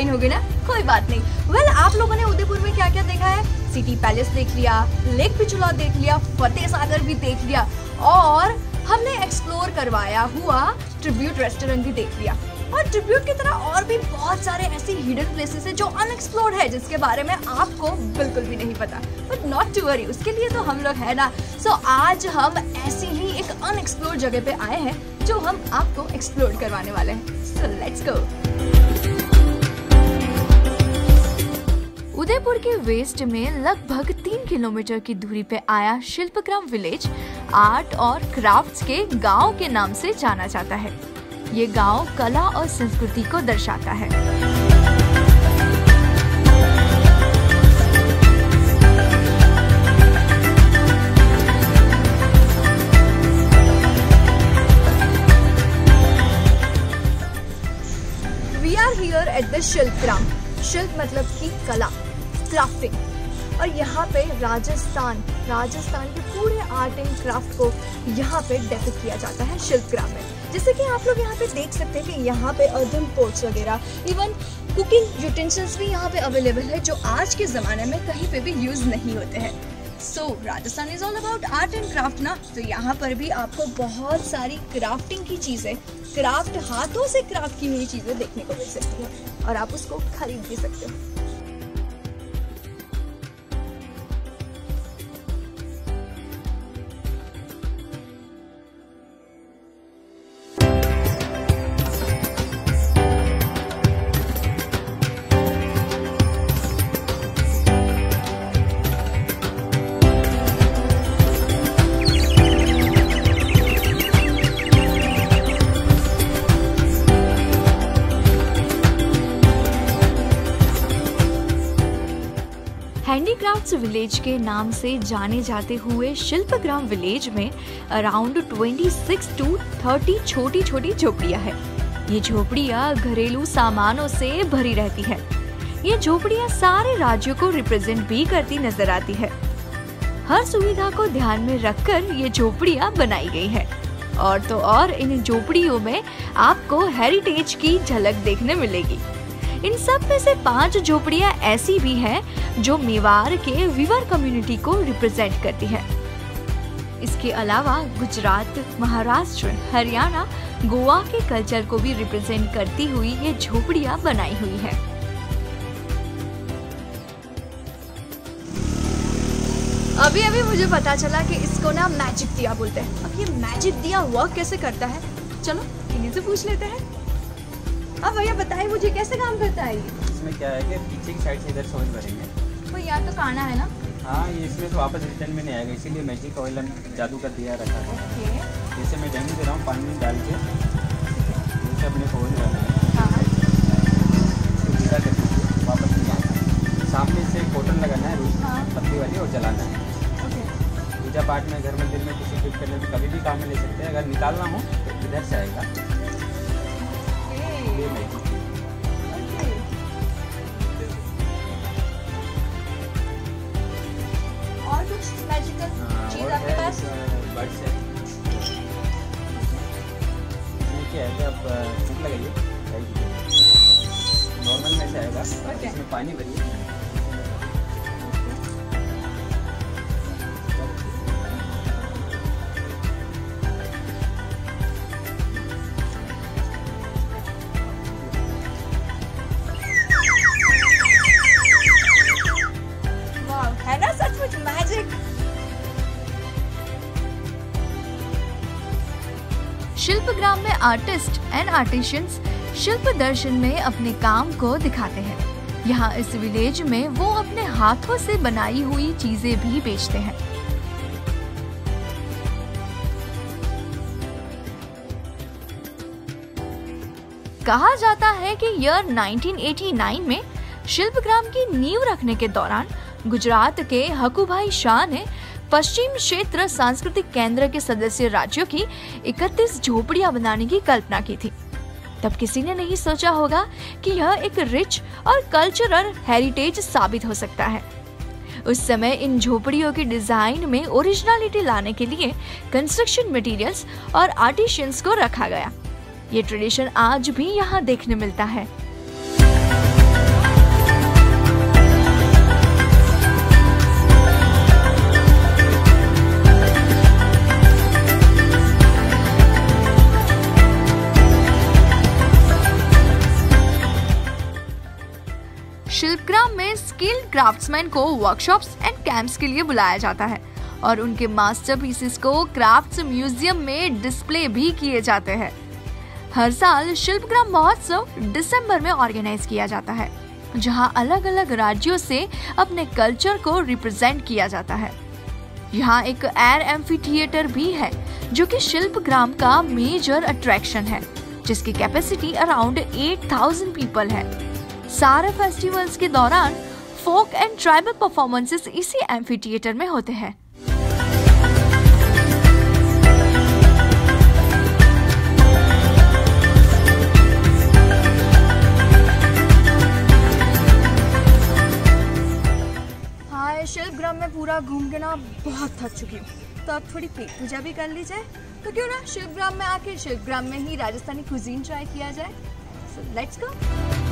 Line होगी ना, कोई बात नहीं। वेल, आप लोगों ने उदयपुर में क्या क्या देखा है? सिटी पैलेस देख लिया, लेक पिछोला देख लिया, फतेह सागर भी देख लिया, और हमने एक्सप्लोर करवाया हुआ ट्रिब्यूट रेस्टोरेंट भी देख लिया। और ट्रिब्यूट की तरह और भी बहुत सारे ऐसी हिडन प्लेसेस है जो अनएक्सप्लोर्ड है, जिसके बारे में आपको बिल्कुल भी नहीं पता। बट नॉट टू वरी, उसके लिए तो हम लोग है ना। सो आज हम ऐसी ही एक अनएक्सप्लोर्ड जगह पे आए हैं जो हम आपको एक्सप्लोर करवाने वाले हैं। सो लेट्स गो। उदयपुर के वेस्ट में लगभग 3 किलोमीटर की दूरी पे आया शिल्पग्राम विलेज आर्ट और क्राफ्ट्स के गांव के नाम से जाना जाता है। ये गांव कला और संस्कृति को दर्शाता है। We are here at the Shilpgram. शिल्प मतलब की कला, क्राफ्टिंग। और यहाँ पे राजस्थान के पूरे आर्ट एंड क्राफ्ट को यहाँ पे डेपिक्ट किया जाता है शिल्पग्राम में। जैसे कि आप लोग यहाँ पे देख सकते हैं कि यहाँ पे अर्दन पोट्स वगैरह, इवन कुकिंग यूटेंसिल्स भी यहाँ पे अवेलेबल है, जो आज के ज़माने में कहीं पे भी यूज़ नहीं होते हैं। So Rajasthan is all about art and craft ना, तो यहाँ पर भी आपको बहुत सारी क्राफ्टिंग की चीज़ें, क्राफ्ट हाथों से क्राफ्ट की हुई चीज़ें देखने को मिल सकती हैं, और आप उसको खरीद भी सकते हो। हैंडीक्राफ्ट्स विलेज के नाम से जाने जाते हुए शिल्पग्राम विलेज में अराउंड 26 to 30 छोटी छोटी झोपड़ियाँ हैं। ये झोपड़ियाँ घरेलू सामानों से भरी रहती है। ये झोपड़ियाँ सारे राज्यों को रिप्रेजेंट भी करती नजर आती है। हर सुविधा को ध्यान में रखकर ये झोपड़ियाँ बनाई गई है। और तो और इन झोपड़ियों में आपको हेरिटेज की झलक देखने मिलेगी। इन सब में से 5 झोपड़ियाँ ऐसी भी हैं जो मेवाड़ के वीवर कम्युनिटी को रिप्रेजेंट करती है। इसके अलावा गुजरात, महाराष्ट्र, हरियाणा, गोवा के कल्चर को भी रिप्रेजेंट करती हुई ये झोपड़ियाँ बनाई हुई है। अभी मुझे पता चला कि इसको ना मैजिक दिया बोलते हैं। अब ये मैजिक दिया वर्क कैसे करता है, चलो इन्हीं से पूछ लेते हैं। अब भैया बताइए मुझे कैसे काम करता है ये? इसमें क्या है कि पीछे की साइड से इधर सोन भरेंगे तो यहाँ तो काना है ना। हाँ, ये इसमें तो वापस रिटर्न में नहीं आएगा, इसीलिए मैजिक ऑयल जादू कर दिया रखा है। जैसे मैं डेंगू दे रहा हूँ, पानी में डाल के जैसे अपने को ऑयल डालना है, सीधा कर दीजिए, वापस नहीं आएगा। सामने से कॉटन लगाना है पत्ती वाली और जलाना है। पूजा पाठ में, घर मंदिर में, किसी गिफ्ट करने में कभी भी काम में ले सकते हैं। अगर निकालना हो तो इधर से आएगा। ये मैजिक और कुछ मैजिकल चीज आपके पास? बर्ड्स है। इसमें क्या है कि आप फूक लगाइए, नॉर्मल में से आएगा। इसमें पानी भरिए, शिल्पग्राम में आर्टिस्ट एंड आर्टिशियंस शिल्प दर्शन में अपने काम को दिखाते हैं। यहाँ इस विलेज में वो अपने हाथों से बनाई हुई चीजें भी बेचते हैं। कहा जाता है कि ईयर 1989 में शिल्पग्राम की नींव रखने के दौरान गुजरात के हकुभाई शाह ने पश्चिम क्षेत्र सांस्कृतिक केंद्र के सदस्य राज्यों की 31 झोपड़ियां बनाने की कल्पना की थी। तब किसी ने नहीं सोचा होगा कि यह एक रिच और कल्चरल हेरिटेज साबित हो सकता है। उस समय इन झोपड़ियों की डिजाइन में ओरिजिनलिटी लाने के लिए कंस्ट्रक्शन मटेरियल्स और आर्टिशियंस को रखा गया। ये ट्रेडिशन आज भी यहाँ देखने मिलता है। क्राफ्ट्समैन को वर्कशॉप्स एंड कैंप्स के लिए बुलाया जाता है और उनके मास्टरपीसेस को क्राफ्ट्स म्यूजियम में डिस्प्ले भी किए जाते हैं। हर साल शिल्पग्राम महोत्सव दिसंबर में ऑर्गेनाइज किया जाता है, जहां अलग अलग राज्यों से अपने कल्चर को रिप्रेजेंट किया जाता है। यहाँ एक एयर एम्फी थिएटर भी है जो कि शिल्पग्राम का मेजर अट्रैक्शन है, जिसकी कैपेसिटी अराउंड 8000 पीपल है। सारे फेस्टिवल्स के दौरान फोक एंड ट्राइबल परफॉर्मेंसेस इसी एम्फी थिएटर में होते हैं। शिल्पग्राम में पूरा घूम के ना बहुत थक चुकी हूँ, तो अब थोड़ी पेट पूजा भी कर ली जाए। तो क्यों ना शिल्पग्राम में आके शिल्पग्राम में ही राजस्थानी कुजीन ट्राई किया जाए। So let's go.